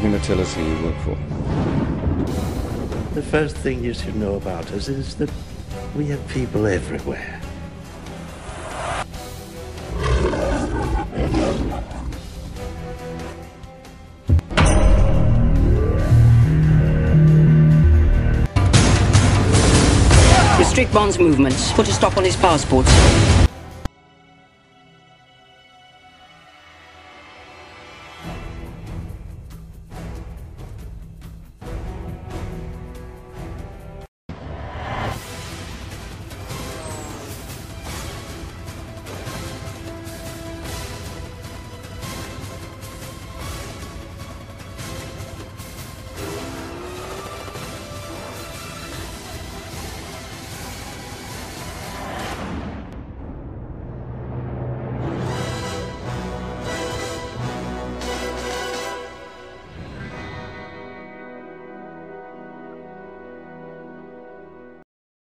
can I tell us who you work for? The first thing you should know about us is that we have people everywhere. Restrict Bond's movements. Put a stop on his passports.